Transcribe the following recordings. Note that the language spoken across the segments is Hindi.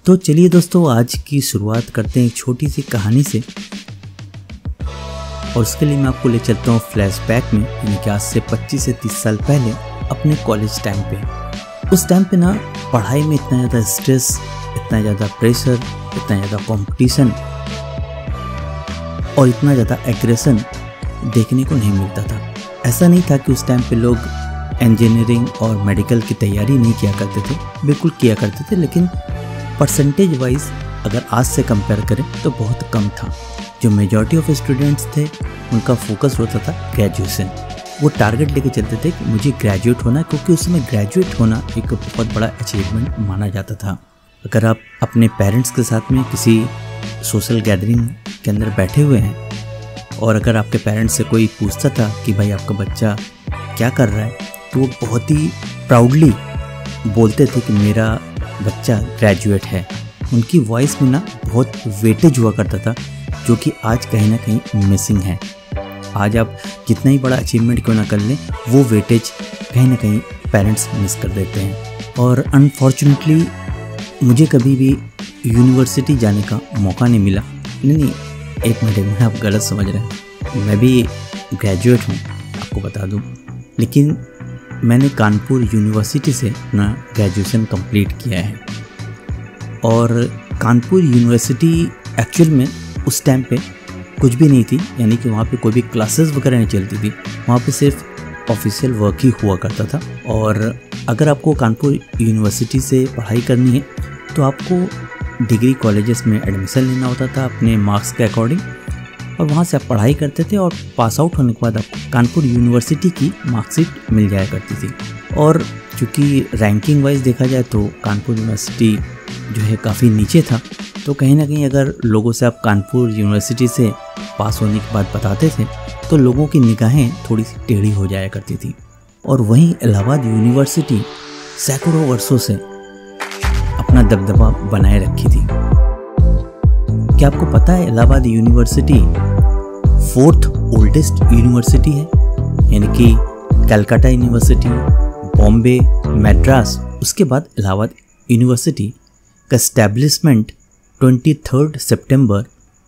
तो चलिए दोस्तों, आज की शुरुआत करते हैं एक छोटी सी कहानी से। और उसके लिए मैं आपको ले चलता हूँ फ्लैशबैक में, यानी कि आज से 25 से 30 साल पहले अपने कॉलेज टाइम पे। उस टाइम पे ना पढ़ाई में इतना ज़्यादा स्ट्रेस, इतना ज़्यादा प्रेशर, इतना ज़्यादा कंपटीशन और इतना ज़्यादा एग्रेशन देखने को नहीं मिलता था। ऐसा नहीं था कि उस टाइम पे लोग इंजीनियरिंग और मेडिकल की तैयारी नहीं किया करते थे, बिल्कुल किया करते थे, लेकिन परसेंटेज वाइज अगर आज से कंपेयर करें तो बहुत कम था। जो मेजॉरिटी ऑफ स्टूडेंट्स थे उनका फोकस होता था ग्रेजुएशन। वो टारगेट लेके चलते थे कि मुझे ग्रेजुएट होना है, क्योंकि उस समय ग्रेजुएट होना एक बहुत बड़ा अचीवमेंट माना जाता था। अगर आप अपने पेरेंट्स के साथ में किसी सोशल गैदरिंग के अंदर बैठे हुए हैं और अगर आपके पेरेंट्स से कोई पूछता था कि भाई आपका बच्चा क्या कर रहा है, तो वो बहुत ही प्राउडली बोलते थे कि मेरा बच्चा ग्रेजुएट है। उनकी वॉइस में ना बहुत वेटेज हुआ करता था, जो कि आज कहीं ना कहीं मिसिंग है। आज आप जितना ही बड़ा अचीवमेंट क्यों ना कर लें, वो वेटेज कहीं ना कहीं पेरेंट्स मिस कर देते हैं। और अनफॉर्चुनेटली मुझे कभी भी यूनिवर्सिटी जाने का मौका नहीं मिला। नहीं, एक मिनट में आप गलत समझ रहे हैं, मैं भी ग्रेजुएट हूँ, आपको बता दूँ। लेकिन मैंने कानपुर यूनिवर्सिटी से अपना ग्रेजुएशन कंप्लीट किया है। और कानपुर यूनिवर्सिटी एक्चुअल में उस टाइम पे कुछ भी नहीं थी, यानी कि वहाँ पे कोई भी क्लासेस वगैरह नहीं चलती थी। वहाँ पे सिर्फ ऑफिशियल वर्क ही हुआ करता था। और अगर आपको कानपुर यूनिवर्सिटी से पढ़ाई करनी है तो आपको डिग्री कॉलेजेस में एडमिशन लेना होता था अपने मार्क्स के अकॉर्डिंग, और वहाँ से आप पढ़ाई करते थे और पास आउट होने के बाद आपको कानपुर यूनिवर्सिटी की मार्कशीट मिल जाया करती थी। और चूँकि रैंकिंग वाइज देखा जाए तो कानपुर यूनिवर्सिटी जो है काफ़ी नीचे था, तो कहीं ना कहीं अगर लोगों से आप कानपुर यूनिवर्सिटी से पास होने के बाद बताते थे तो लोगों की निगाहें थोड़ी सी टेढ़ी हो जाया करती थी। और वहीं इलाहाबाद यूनिवर्सिटी सैकड़ों वर्षों से अपना दबदबा बनाए रखी थी। क्या आपको पता है Allahabad university 4th oldest university है, यानी कि कलकत्ता यूनिवर्सिटी, बॉम्बे, मद्रास, उसके बाद इलाहाबाद यूनिवर्सिटी का एस्टैब्लिशमेंट 23 सितंबर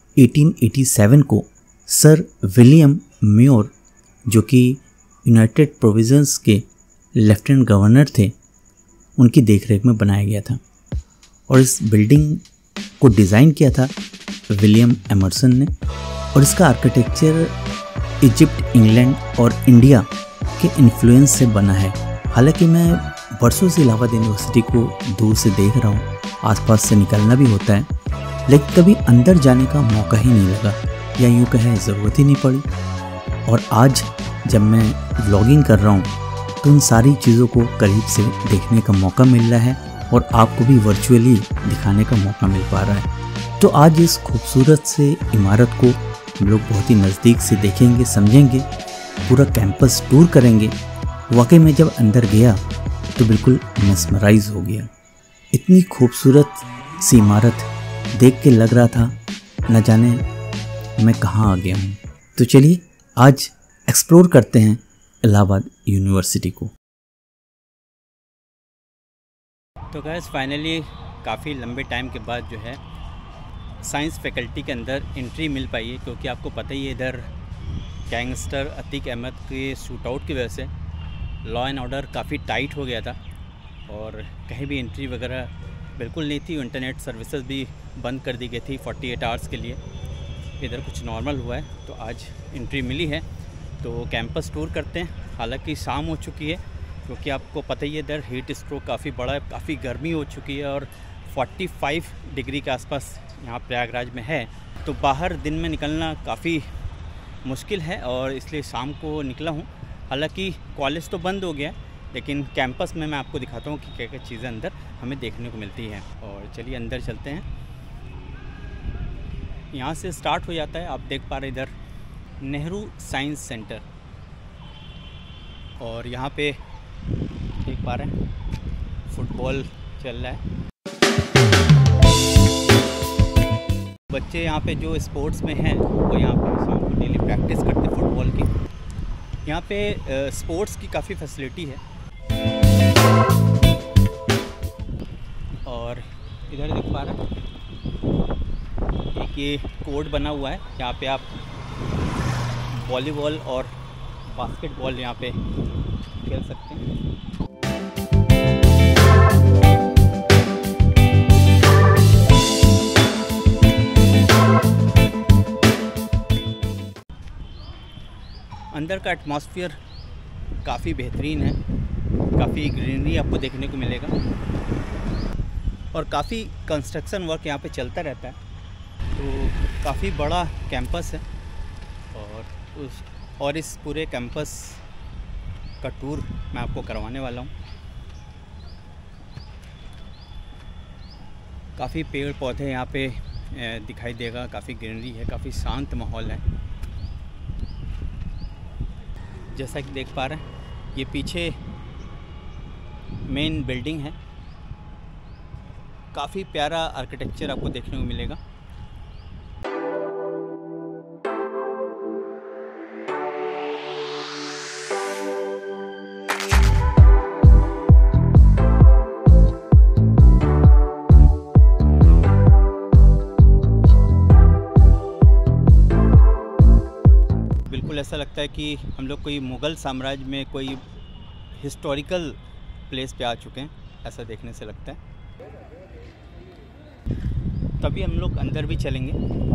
1887 को सर विलियम म्योर, जो कि यूनाइटेड प्रोविंसेस के लेफ्टिनेंट गवर्नर थे, उनकी देखरेख में बनाया गया था। और इस बिल्डिंग को डिज़ाइन किया था विलियम एमर्सन ने। और इसका आर्किटेक्चर इजिप्ट, इंग्लैंड और इंडिया के इन्फ्लुएंस से बना है। हालांकि मैं वर्षों से इलाहाबाद यूनिवर्सिटी को दूर से देख रहा हूँ, आसपास से निकलना भी होता है, लेकिन कभी अंदर जाने का मौका ही नहीं लगा, या यूँ कहें ज़रूरत ही नहीं पड़ी। और आज जब मैं व्लॉगिंग कर रहा हूँ तो उन सारी चीज़ों को करीब से देखने का मौका मिल रहा है और आपको भी वर्चुअली दिखाने का मौका मिल पा रहा है। तो आज इस खूबसूरत से इमारत को हम लोग बहुत ही नज़दीक से देखेंगे, समझेंगे, पूरा कैंपस टूर करेंगे। वाकई में जब अंदर गया तो बिल्कुल मेस्मराइज हो गया। इतनी खूबसूरत सी इमारत देख के लग रहा था न जाने मैं कहाँ आ गया हूँ। तो चलिए आज एक्सप्लोर करते हैं इलाहाबाद यूनिवर्सिटी को। तो गैस फाइनली काफ़ी लंबे टाइम के बाद जो है साइंस फैकल्टी के अंदर एंट्री मिल पाई है, क्योंकि आपको पता ही है इधर गैंगस्टर अतीक अहमद के शूट आउट की वजह से लॉ एंड ऑर्डर काफ़ी टाइट हो गया था और कहीं भी एंट्री वगैरह बिल्कुल नहीं थी। इंटरनेट सर्विसेज भी बंद कर दी गई थी 48 आवर्स के लिए। इधर कुछ नॉर्मल हुआ है तो आज एंट्री मिली है, तो कैंपस टूर करते हैं। हालांकि शाम हो चुकी है, क्योंकि आपको पता ही है इधर हीट स्ट्रोक काफ़ी बड़ा है, काफ़ी गर्मी हो चुकी है और 45 डिग्री के आसपास यहाँ प्रयागराज में है। तो बाहर दिन में निकलना काफ़ी मुश्किल है और इसलिए शाम को निकला हूँ। हालांकि कॉलेज तो बंद हो गया है, लेकिन कैंपस में मैं आपको दिखाता हूँ कि क्या क्या चीज़ें अंदर हमें देखने को मिलती हैं। और चलिए अंदर चलते हैं। यहाँ से स्टार्ट हो जाता है, आप देख पा रहे इधर नेहरू साइंस सेंटर, और यहाँ पे देख पा रहे हैं फुटबॉल चल रहा है। बच्चे यहाँ पे जो स्पोर्ट्स में हैं वो यहाँ पे शाम को डेली प्रैक्टिस करते फुटबॉल की। यहाँ पे स्पोर्ट्स की काफ़ी फैसिलिटी है। और इधर देख पा रहे हैं एक ये कोर्ट बना हुआ है, यहाँ पे आप वॉलीबॉल और बास्केटबॉल यहाँ पे खेल सकते हैं। अंदर का एटमॉस्फेयर काफ़ी बेहतरीन है, काफ़ी ग्रीनरी आपको देखने को मिलेगा और काफ़ी कंस्ट्रक्शन वर्क यहाँ पे चलता रहता है। तो काफ़ी बड़ा कैंपस है और इस पूरे कैंपस का टूर मैं आपको करवाने वाला हूँ। काफ़ी पेड़ पौधे यहाँ पे दिखाई देगा, काफ़ी ग्रीनरी है, काफ़ी शांत माहौल है। जैसा कि देख पा रहे हैं ये पीछे मेन बिल्डिंग है, काफ़ी प्यारा आर्किटेक्चर आपको देखने को मिलेगा। बिल्कुल ऐसा लगता है कि हम लोग कोई मुग़ल साम्राज्य में कोई हिस्टोरिकल प्लेस पे आ चुके हैं, ऐसा देखने से लगता है। तभी हम लोग अंदर भी चलेंगे।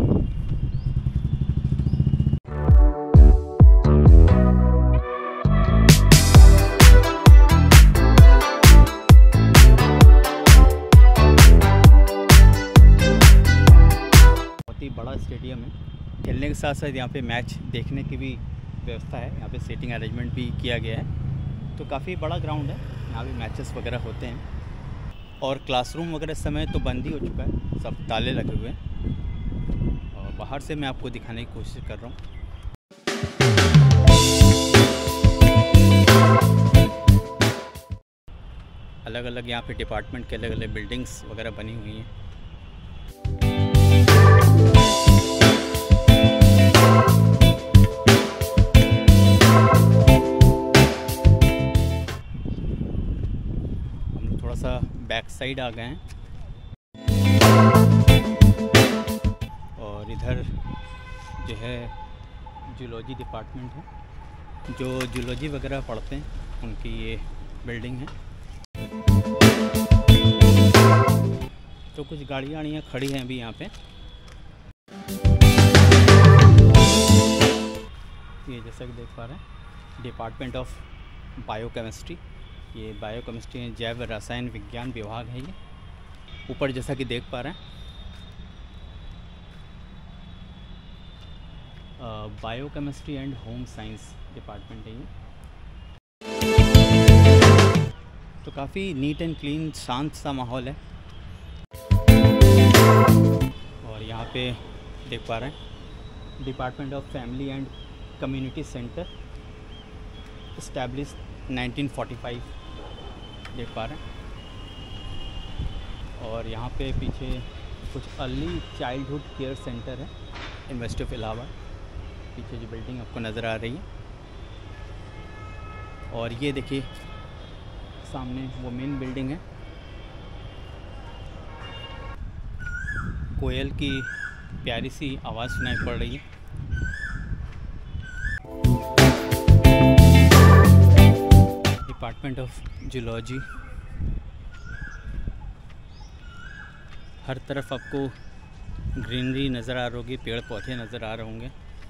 बहुत ही बड़ा स्टेडियम है, खेलने के साथ साथ यहाँ पे मैच देखने की भी व्यवस्था है। यहाँ पे सीटिंग अरेंजमेंट भी किया गया है, तो काफ़ी बड़ा ग्राउंड है, यहाँ भी मैचेस वगैरह होते हैं। और क्लासरूम वगैरह इस समय तो बंद ही हो चुका है, सब ताले लगे हुए हैं और बाहर से मैं आपको दिखाने की कोशिश कर रहा हूँ। अलग अलग यहाँ पे डिपार्टमेंट के अलग अलग बिल्डिंग्स वगैरह बनी हुई हैं। बैक साइड आ गए हैं और इधर जो है जूलॉजी डिपार्टमेंट है, जो जूलॉजी वगैरह पढ़ते हैं उनकी ये बिल्डिंग है। तो कुछ गाड़ियाँ खड़ी हैं अभी यहाँ पे। ये जैसा कि देख पा रहे हैं डिपार्टमेंट ऑफ बायोकेमिस्ट्री, ये बायोकेमिस्ट्री जैव रसायन विज्ञान विभाग है। ये ऊपर जैसा कि देख पा रहे हैं biochemistry and home science department है ये। तो काफ़ी नीट एंड क्लीन शांत सा माहौल है। और यहाँ पे देख पा रहे हैं department of family and community centre, establish 1945 देख पा रहे हैं। और यहाँ पे पीछे कुछ अर्ली चाइल्डहुड केयर सेंटर है, यूनिवर्सिटी ऑफ इलाहाबाद। पीछे जो बिल्डिंग आपको नज़र आ रही है, और ये देखिए सामने वो मेन बिल्डिंग है। कोयल की प्यारी सी आवाज़ सुनाई पड़ रही है। डिपार्टमेंट ऑफ जूलॉजी, हर तरफ आपको ग्रीनरी नज़र आ रही होगी, पेड़ पौधे नज़र आ रहे होंगे।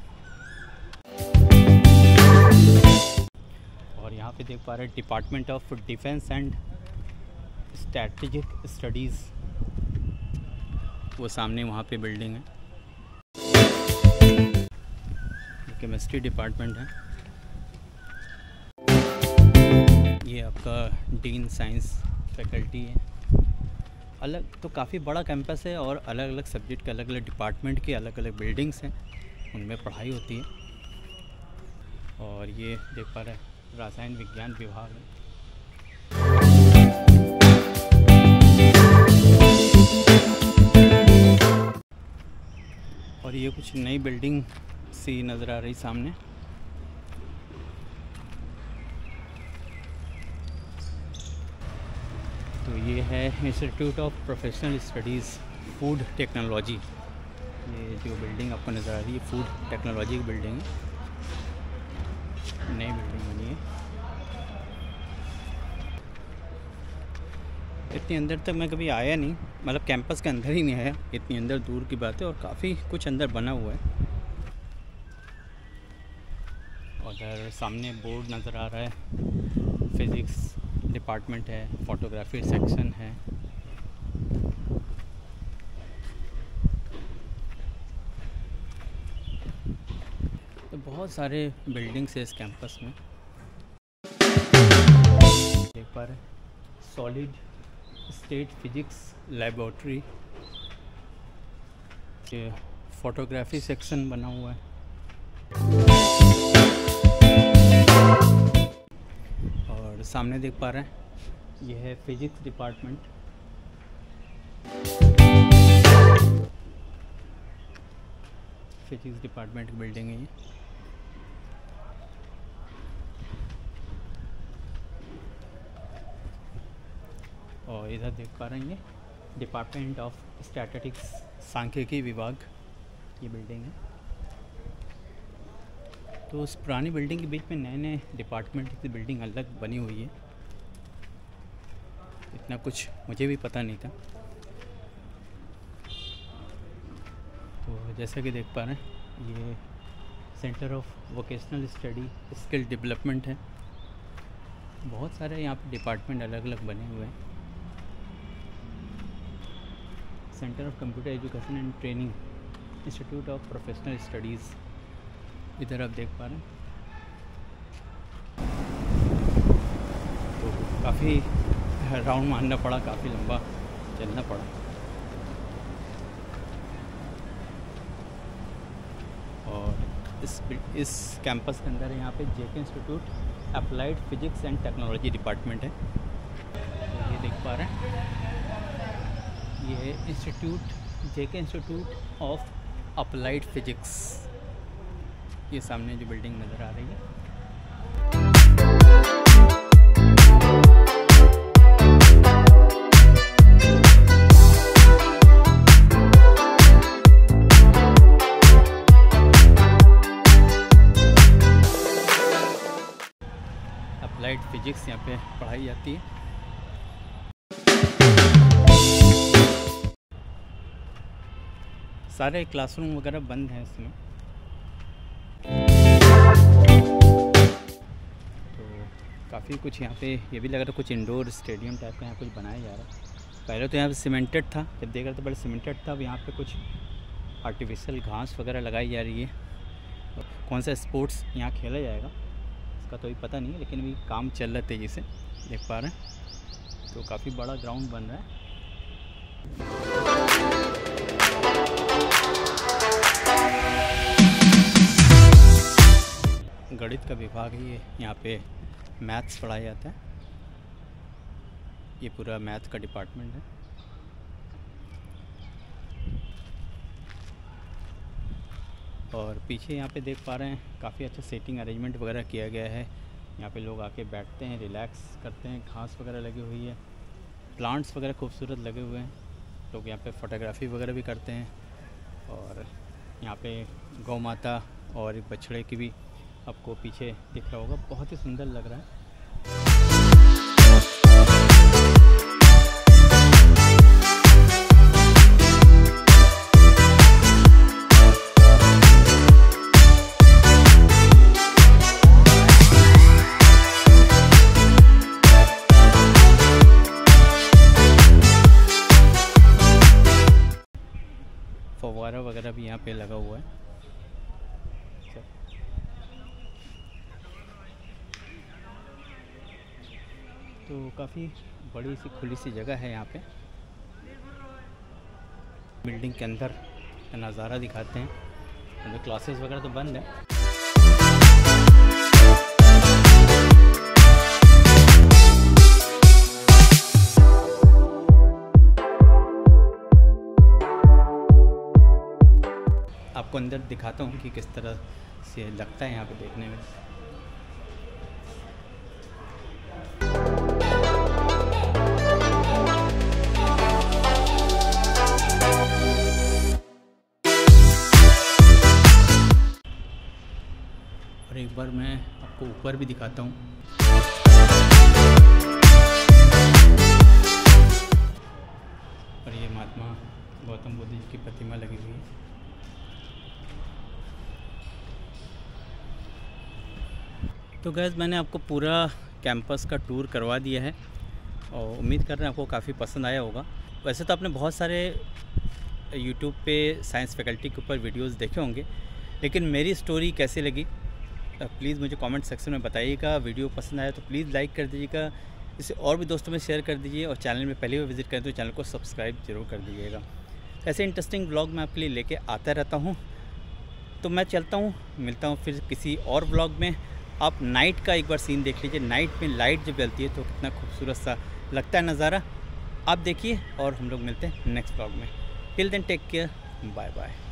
और यहाँ पे देख पा रहे हैं department of defence and strategic studies, वो सामने वहाँ पे बिल्डिंग है। केमिस्ट्री डिपार्टमेंट है, ये आपका डीन साइंस फैकल्टी है। अलग तो काफ़ी बड़ा कैंपस है और अलग अलग सब्जेक्ट के अलग अलग डिपार्टमेंट की अलग अलग बिल्डिंग्स हैं, उनमें पढ़ाई होती है। और ये देख पा रहे हैं रसायन विज्ञान विभाग है। और ये कुछ नई बिल्डिंग सी नज़र आ रही सामने। तो तो ये है institute of professional studies food technology. ये जो बिल्डिंग आपको नज़र आ रही है फूड टेक्नोलॉजी की बिल्डिंग है, नई बिल्डिंग बनी है। इतनी अंदर तक मैं कभी आया नहीं, मतलब कैंपस के अंदर ही नहीं आया, इतनी अंदर दूर की बात है। और काफ़ी कुछ अंदर बना हुआ है। उधर सामने बोर्ड नज़र आ रहा है, फिज़िक्स डिपार्टमेंट है, फ़ोटोग्राफी सेक्शन है। तो बहुत सारे बिल्डिंग्स है इस कैंपस में। देख पा रहे सॉलिड स्टेट फिजिक्स लैबोरेटरी, ये फ़ोटोग्राफी सेक्शन बना हुआ है। और सामने देख पा रहे हैं ये है फिजिक्स डिपार्टमेंट। फिजिक्स डिपार्टमेंट की बिल्डिंग है ये। और इधर देख पा रहे हैं ये डिपार्टमेंट ऑफ स्टैटिस्टिक्स सांख्यिकी विभाग की बिल्डिंग है। तो उस पुरानी बिल्डिंग के बीच में नए नए डिपार्टमेंट की बिल्डिंग अलग बनी हुई है। इतना कुछ मुझे भी पता नहीं था। तो जैसा कि देख पा रहे हैं ये centre of vocational study skill development है। बहुत सारे यहाँ पे डिपार्टमेंट अलग अलग बने हुए हैं। Centre of computer education and training, institute of professional studies, इधर आप देख पा रहे हैं। तो काफ़ी राउंड मारना पड़ा, काफ़ी लंबा चलना पड़ा। और इस कैंपस के अंदर यहाँ पे JK institute applied physics and technology department है। तो ये देख पा रहे हैं ये institute JK institute of applied physics, ये सामने जो बिल्डिंग नज़र आ रही है। अप्लाइड फिजिक्स यहाँ पे पढ़ाई जाती है। सारे क्लासरूम वगैरह बंद हैं इसमें। तो काफ़ी कुछ यहाँ पे ये भी लग रहा है कुछ इंडोर स्टेडियम टाइप का यहाँ कुछ बनाया जा रहा है। पहले तो यहाँ पे सीमेंटेड था, जब देख रहे थे पहले सीमेंटेड था। अब यहाँ पे कुछ आर्टिफिशियल घास वगैरह लगाई जा रही है। तो कौन सा स्पोर्ट्स यहाँ खेला जाएगा इसका तो अभी पता नहीं है, लेकिन अभी काम चल रहा है तेज़ी से, देख पा रहे हैं। तो काफ़ी बड़ा ग्राउंड बन रहा है। गणित का विभाग है ये, यहाँ पे मैथ्स पढ़ाया जाता है। ये पूरा मैथ का डिपार्टमेंट है। और पीछे यहाँ पे देख पा रहे हैं काफ़ी अच्छा सेटिंग अरेंजमेंट वगैरह किया गया है। यहाँ पे लोग आके बैठते हैं, रिलैक्स करते हैं। घास वगैरह लगी हुई है, प्लांट्स वगैरह खूबसूरत लगे हुए हैं। लोग यहाँ पे फ़ोटोग्राफी वगैरह भी करते हैं। और यहाँ पे गौ माता और एक बछड़े की भी आपको पीछे दिख रहा होगा, बहुत ही सुंदर लग रहा है। फव्वारा वगैरह भी यहाँ पे लगा हुआ है। तो काफ़ी बड़ी सी खुली सी जगह है यहाँ पे। बिल्डिंग के अंदर का नज़ारा दिखाते हैं। तो क्लासेस वगैरह तो बंद है। आपको अंदर दिखाता हूँ कि किस तरह से लगता है यहाँ पे देखने में। एक बार मैं आपको ऊपर भी दिखाता हूँ। और ये महात्मा गौतम बुद्ध जी की प्रतिमा लगी हुई है। तो गैस मैंने आपको पूरा कैंपस का टूर करवा दिया है और उम्मीद कर रहे हैं आपको काफ़ी पसंद आया होगा। वैसे तो आपने बहुत सारे यूट्यूब पे साइंस फैकल्टी के ऊपर वीडियोस देखे होंगे, लेकिन मेरी स्टोरी कैसी लगी प्लीज़ मुझे कमेंट सेक्शन में बताइएगा। वीडियो पसंद आया तो प्लीज़ लाइक कर दीजिएगा, इसे और भी दोस्तों में शेयर कर दीजिए और चैनल में पहले भी विज़िट करें तो चैनल को सब्सक्राइब जरूर कर दीजिएगा। ऐसे इंटरेस्टिंग ब्लॉग मैं आपके लिए लेके आता रहता हूँ। तो मैं चलता हूँ, मिलता हूँ फिर किसी और ब्लॉग में। आप नाइट का एक बार सीन देख लीजिए, नाइट में लाइट जब जलती है तो कितना खूबसूरत सा लगता है नज़ारा। आप देखिए और हम लोग मिलते हैं नेक्स्ट ब्लॉग में। Till then take care, bye bye.